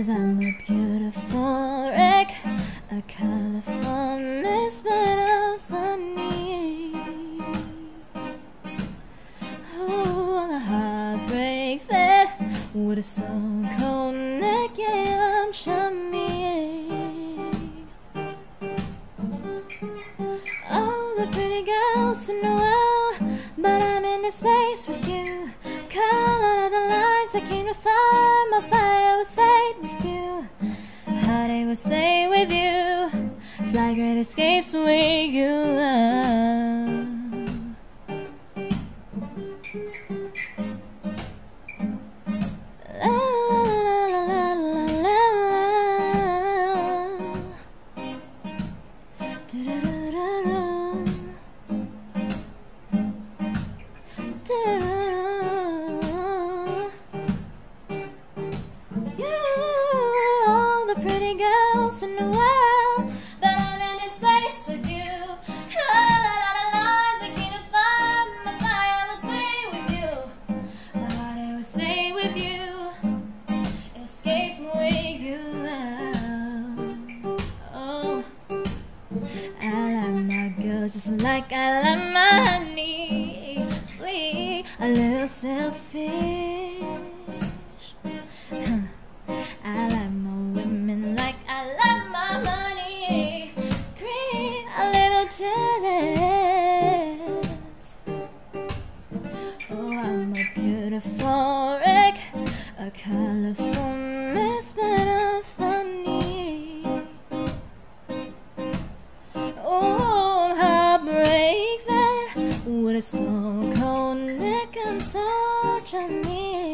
'cause I'm a beautiful wreck, a colorful mess, but I'm funny. Oh, I'm a heartbreak fed with a stone cold neck, yeah, I'm chummy. All the pretty girls in the world, but I'm in this space with you. Color of the lines, I can't find my fire was fade with you. How they will stay with you, flagrant escapes with you. Pretty girls in the world, but I'm in this space with you. Color out of lines, I can't find my fire will stay with you. My heart it will stay with you, escape with you. Oh, I like my girls just like I like my honey, sweet, a little selfish. I like my women like I like my money, green, a little jealous. Oh, I'm a beautiful wreck, a colorful mess, but I'm funny. Oh, I'm heartbreak fed with a stone cold neck, I'm so charming.